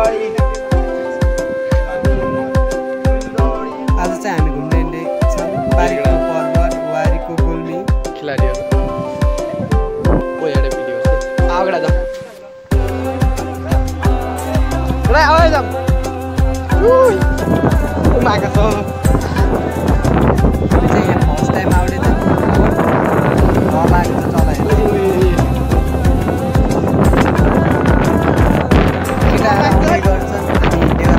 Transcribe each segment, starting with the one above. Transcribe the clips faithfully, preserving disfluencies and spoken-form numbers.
आज चाहिँ हामी घुम्ने छौँ बारीको पर्वत वारीको गुल्मी खिलाडीहरू ओ हेडे भिडियो चाहिँ आगडा जाम रे आवाज जाम उइ ओ मागा छ चाहिँ यहाँ फर्स्ट टाइम आउने त डर लाग्छ चलाइ केटाहरू आउने गर्छन् अनि हिँडेर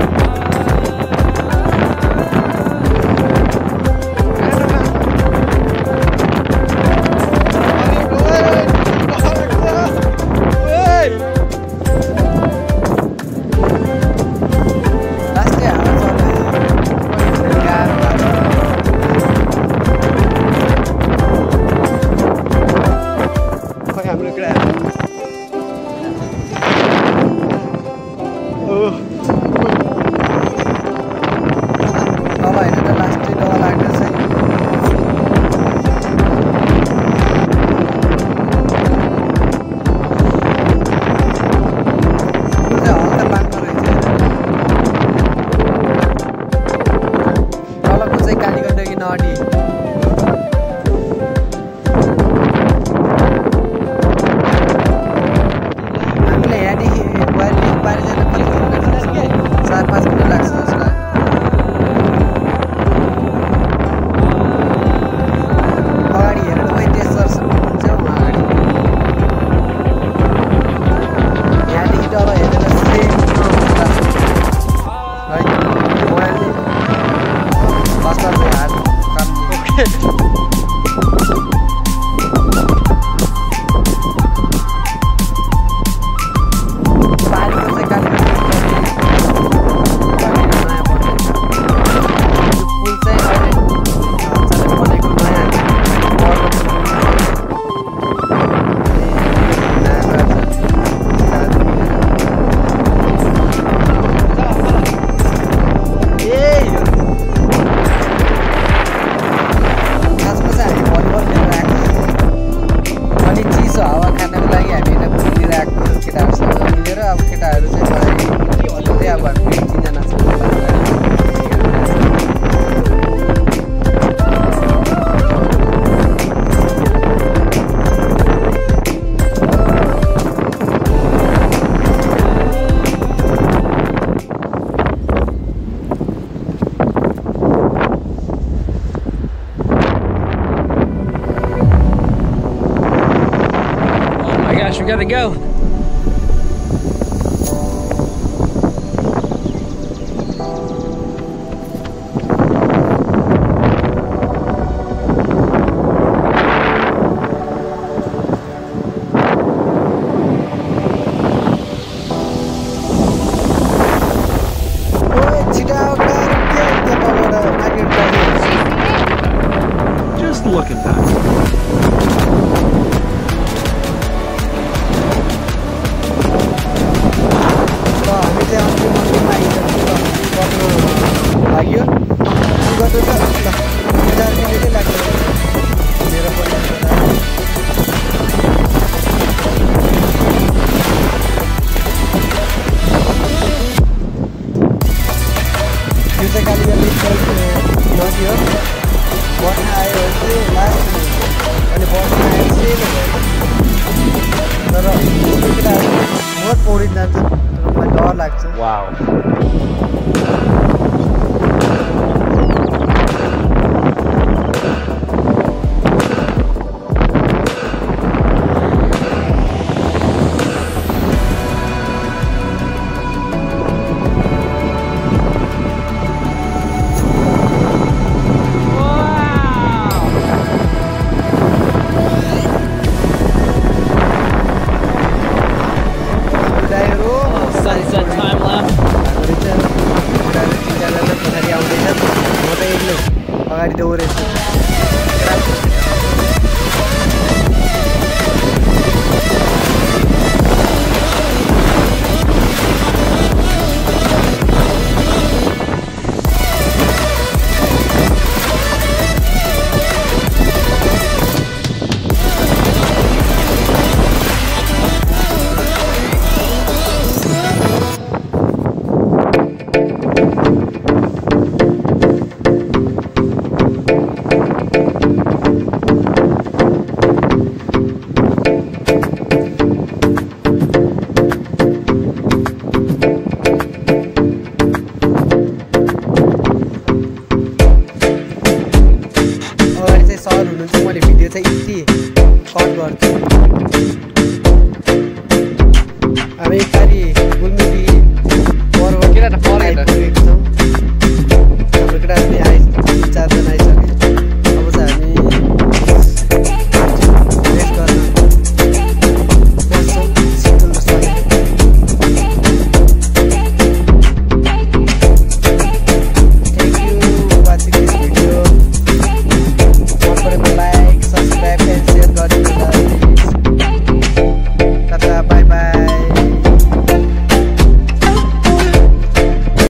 We gotta go. Just look at that. लाग्यो गर्दै छ ल हजार मिनेटै लाग्छ मेरो पनि यो चाहिँ कालीगढी नदी हो बर्खा आयो चाहिँ लास्ट अनि बर्खा आयो चाहिँ तर केटाहरू बहुत पौडिन जान्छ तर मलाई डर लाग्छ वाउ Sunset time lapse. अगाडि दौडेछु सर हुनुहुन्छ मैले भिडियो चाहिँ यति कट गर्छु हामी